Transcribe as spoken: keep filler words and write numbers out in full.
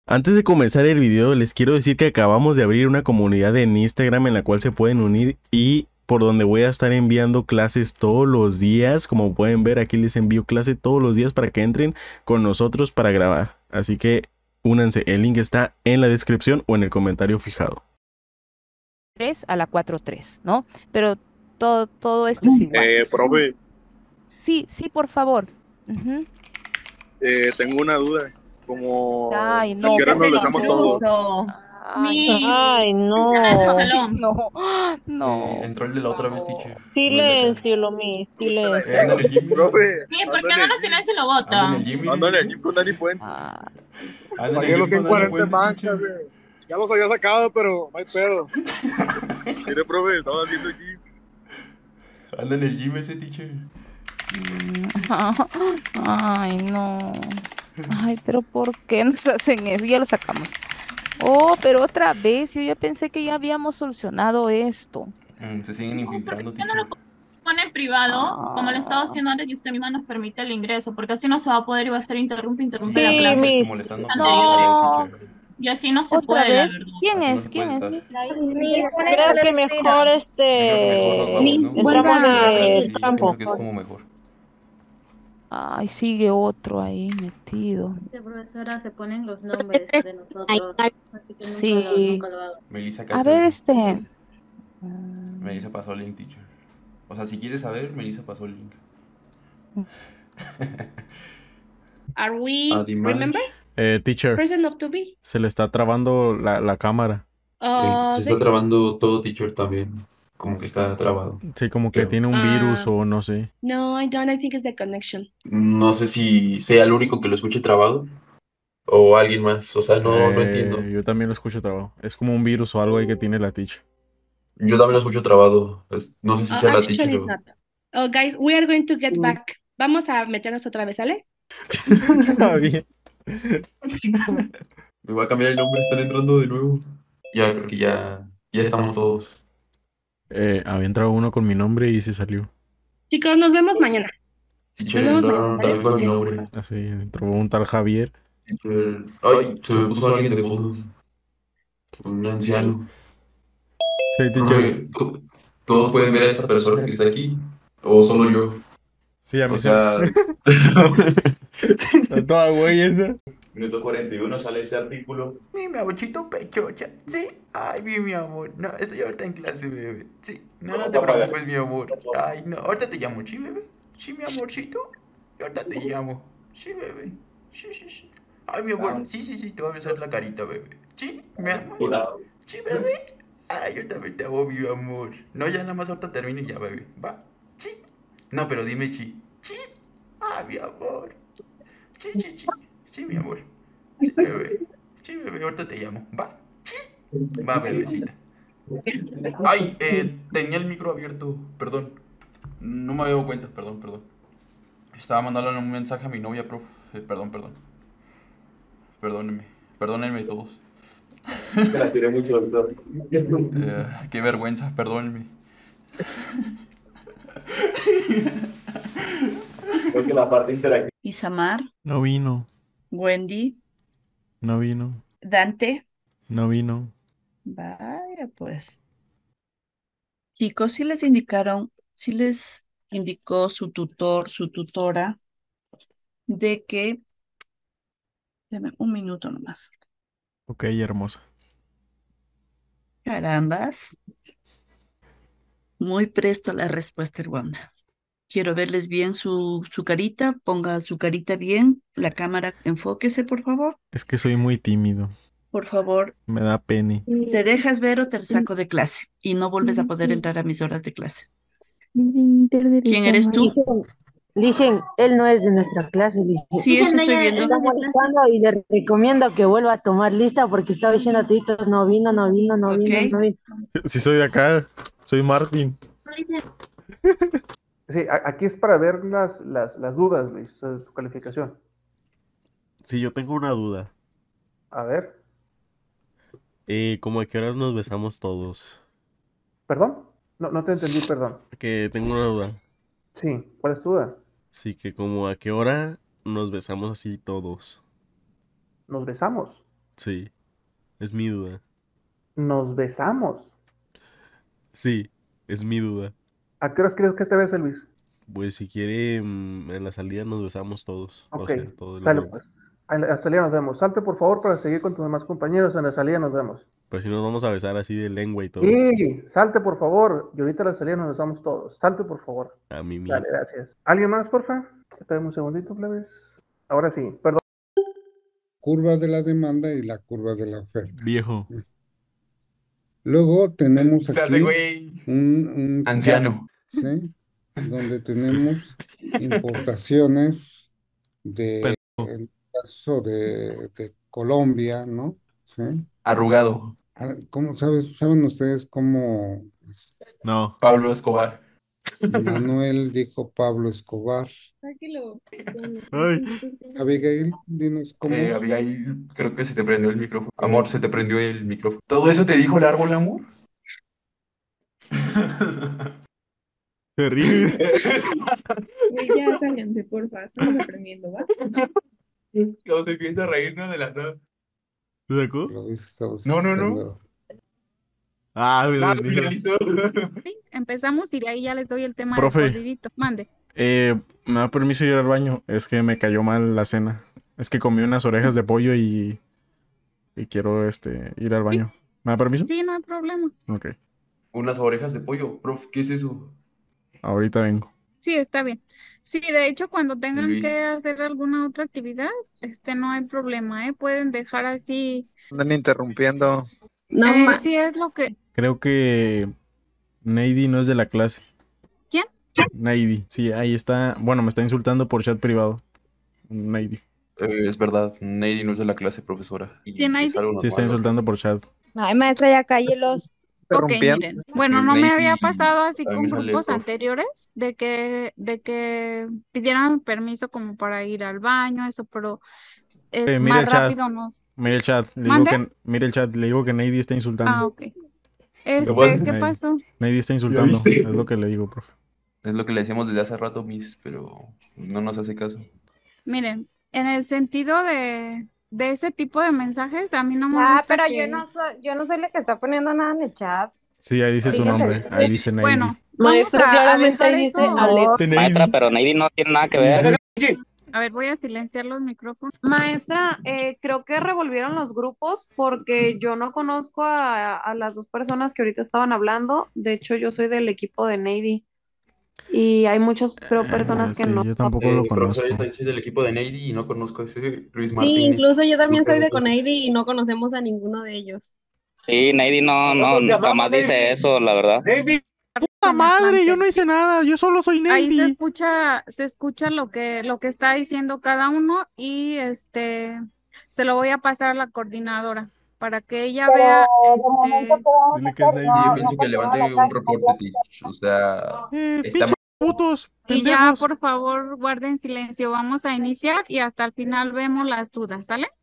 Antes de comenzar el video, les quiero decir que acabamos de abrir una comunidad en Instagram en la cual se pueden unir y por donde voy a estar enviando clases todos los días. Como pueden ver, aquí les envío clase todos los días para que entren con nosotros para grabar. Así que únanse, el link está en la descripción o en el comentario fijado. tres a la cuatro tres, ¿no? Pero todo, todo esto es igual. Eh, profe, Sí, sí, por favor. Ujú. eh, tengo una duda. Como Ay, ¿a no, qué hora por nos favor. besamos todos? Ay, Mi- Ay, Entrada del no. salón. no, Eh, no. entró el de la otra vez, no. teacher. No es de acá. Silencio, Lomi, silencio. Eh, anda en el Jimmy. Profe, Sí, ¿por ando qué en no el lo gym. silencio y lo Anda en bota? el Jimmy. Ando en el gym con Dani Puente. Ah, Anda en Pagué el los gym con Dani ciento cuarenta Puente, manchas, teacher. güey. Ya los había sacado, pero no hay pedo. Mire, profe, estaba haciendo aquí. Anda en el gym ese, teacher. Ay, no. Ay, pero ¿por qué nos hacen eso? Ya lo sacamos. Oh, pero otra vez, yo ya pensé que ya habíamos solucionado esto. Mm, se siguen infiltrando, ¿Por qué no lo teacher. pone en privado, como lo estaba Ah, haciendo antes y usted misma nos permite el ingreso? Porque así no se va a poder y va a estar interrumpe, interrumpe la Sí, Sí, clase. me estoy mis. molestando con No. otra vez, teacher. Y así no se ¿otra puede, la vez? verdad. ¿Quién Así no es? se ¿Quién puede es? estar. Creo que mejor Yo creo que mejor nos vamos, este. ¿no? Entramos Porque la clase de sí, yo campo. pienso que es como mejor. Ay, sigue otro ahí metido. La profesora se ponen los nombres de nosotros, así que nunca, lo, Sí. nunca lo hago. Melissa A ver, Cater. este. Melissa pasó el link, teacher. O sea, si quieres saber, Melissa pasó el link. Are we, Adimash. remember, Eh, teacher, present of to be? se le está trabando la, la cámara. Uh, Se the- está trabando todo, teacher, también. Como que está trabado. Sí, como que Creo. tiene un virus Ah. o no sé. no, I don't. I think it's the connection. No sé si sea el único que lo escuche trabado o alguien más. O sea, no, no Eh, entiendo. Yo también lo escucho trabado. Es como un virus o algo ahí que tiene la teacher. Yo también lo escucho trabado. Es- no sé si Uh, sea la actually, teacher it's o... not. Oh, guys, we are going to get back. Vamos a meternos otra vez, ¿sale? Está bien. Me voy a cambiar el nombre, están entrando de nuevo. Ya, creo que ya, ya estamos todos. Eh, había entrado uno con mi nombre y se salió. Chicos, nos vemos mañana. Teacher, Nos vemos entraron mañana, también con mi ¿vale? nombre. Así entró un tal Javier. Teacher... Ay, se me puso alguien de fondo. Un anciano. Sí, teacher. Profe, to- ¿todos pueden ver a esta persona que está aquí? ¿O solo yo? Sí, a mí O se sea... Está toda güey esa. Minuto cuarenta y uno sale ese artículo. Mi, mi abuchito pechocha, sí, ay, mi, mi amor, no, estoy ahorita en clase, bebé, sí, no, no te preocupes, mi amor, ay, no, ahorita te llamo, sí, bebé, sí, mi amorcito, ahorita te llamo, sí, bebé, sí, sí, sí, ay, mi amor, sí, sí, sí, te voy a besar la carita, bebé, sí, me amas, sí, bebé, ay, yo también te amo, mi amor, no, ya nada más ahorita termino y ya, bebé, va, sí, no, pero dime, sí, sí, ay, mi amor, sí, sí, sí. Sí, mi amor. Sí, bebé. Sí, bebé, ahorita te llamo. ¿Va? Sí. Va, bebecita. Ay, eh, tenía el micro abierto. Perdón. No me había dado cuenta. Perdón, perdón. Estaba mandando un mensaje a mi novia, prof. Eh, perdón, perdón. Perdónenme. Perdónenme todos. Te la tiré mucho, doctor. Eh, qué vergüenza, perdónenme. Creo que la parte interactiva. Isamar, No vino, Wendy, no vino, Dante. no vino. Vaya, pues. Chicos, sí les indicaron, sí les indicó su tutor, su tutora, de que, deme un minuto nomás. Ok, hermosa. Carambas. Muy presto la respuesta, Wanda. Quiero verles bien su, su carita, ponga su carita bien, la cámara, enfóquese, por favor. Es que soy muy tímido. Por favor, Me da pene. ¿te dejas ver o te saco de clase? Y no vuelves a poder entrar a mis horas de clase. ¿Quién eres tú? Dicen, él no es de nuestra clase, dicen. Sí, eso estoy viendo. Está molestando y le recomiendo que vuelva a tomar lista porque estaba diciendo a toditos, no vino, no vino, no Ok. vino, no vino. Si soy de acá, soy Martín. Sí, a- aquí es para ver las, las, las dudas, Luis, su su calificación. Sí, yo tengo una duda. A ver, Eh, ¿cómo a qué horas nos besamos todos? ¿perdón? No, no te entendí, perdón. Que tengo una duda. Sí, ¿cuál es tu duda? Sí, que como a qué hora nos besamos así todos. ¿Nos besamos? Sí, es mi duda. Nos besamos. Sí, es mi duda. ¿A qué horas crees que te bese, Luis? Pues si quiere, mm, en la salida nos besamos todos. O Ok, sea, todo el sale grupo. pues. En la salida nos vemos. Salte por favor para seguir con tus demás compañeros. En la salida nos vemos. Pues si nos vamos a besar así de lengua y todo. Sí, salte por favor. Y ahorita en la salida nos besamos todos. Salte por favor. A mí mismo. Dale, gracias. ¿Alguien más, porfa? Espérame un segundito, plebes. Ahora sí, perdón. Curva de la demanda y la curva de la oferta. Viejo. Luego tenemos Se aquí hace güey. un, un Anciano. ¿sí? Donde tenemos importaciones de, en el caso de, de Colombia, ¿no? ¿Sí? Arrugado. Ah, ¿Cómo sabes, saben ustedes cómo No. Pablo Escobar. Manuel dijo Pablo Escobar? Sáquelo. Ay. Abigail, dinos cómo. Eh, Abigail, creo que se te prendió el micrófono. Amor, se te prendió el micrófono. ¿Todo eso te dijo el árbol, amor? Terrible. Güey, ya sálganse, porfa. Estamos aprendiendo, ¿va? Cómo se empieza a reírnos de la nada. ¿Te sacó? Lo estamos No, no, no. escuchando. Ah, me Nada, dijo. finalizó. Sí, empezamos y de ahí ya les doy el tema Profe. de corridito. Mande. Eh, ¿me da permiso ir al baño? Es que me cayó mal la cena. Es que comí unas orejas de pollo y, y quiero este ir al baño. ¿Me da permiso? Sí, no hay problema. Ok, Unas orejas de pollo. Prof, ¿qué es eso? ahorita vengo. Sí, está bien. Sí, de hecho, cuando tengan Luis. que hacer alguna otra actividad, este, no hay problema, ¿eh? Pueden dejar así. Andan interrumpiendo. No, Eh, ma- sí, es lo que. Creo que Neidy no es de la clase. ¿Quién? Neidy, sí, ahí está. Bueno, me está insultando por chat privado. Neidy. Eh, es verdad, Neidy no es de la clase, profesora. Y ¿Quién, es Neidy? algo Sí, está normal, ¿no? insultando por chat. Ay, maestra, ya cállelos. Ok, Interrumpiendo. miren. Bueno, Es no me Neidy, había pasado así a mí con me sale grupos prof. anteriores de que, de que pidieran permiso como para ir al baño, eso, pero eh, Eh, mira más el chat. rápido no. Mira el chat. Le digo ¿Mande? que, mira el chat. Le digo que Neidy está insultando. Ah, ok. Lo voy a Este, hacer. ¿qué Ahí. pasó? Neidy está ¿Ya insultando. viste? Es lo que le digo, profe. Es lo que le decíamos desde hace rato, Miss, pero no nos hace caso. Miren, en el sentido de, de ese tipo de mensajes, a mí no me Ah, gusta pero que... yo no soy, yo no soy la que está poniendo nada en el chat. Sí, ahí dice tu Fíjense nombre. bien. Ahí dice Neidy. Bueno, vamos Maestra, a, a claramente dejar ahí dice eso. Alex. Maestra, pero Neidy no tiene nada que ver. A ver, voy a silenciar los micrófonos. Maestra, eh, creo que revolvieron los grupos porque yo no conozco a, a las dos personas que ahorita estaban hablando. De hecho, yo soy del equipo de Neidy y hay muchas pero Eh, personas que sí, no. yo tampoco Eh, lo profesor, conozco. yo también soy del equipo de Neidy y no conozco a ese Luis Sí, Martínez. incluso yo también Nunca soy de lo conozco. Coneidy y no conocemos a ninguno de ellos. Sí, Neidy no, no, jamás dice eso, la verdad. ¡Puta madre! Yo no hice nada. Yo solo soy Ahí se Neidy. escucha, se escucha lo que, lo que está diciendo cada uno y este se lo voy a pasar a la coordinadora para que ella vea este. Dile que es Neidy. Sí, yo pienso que levante un reporte, Teach. O sea, Eh, está pinches putos. Y ya, Pendejos. por favor, guarden silencio. Vamos a iniciar y hasta el final vemos las dudas, ¿sale?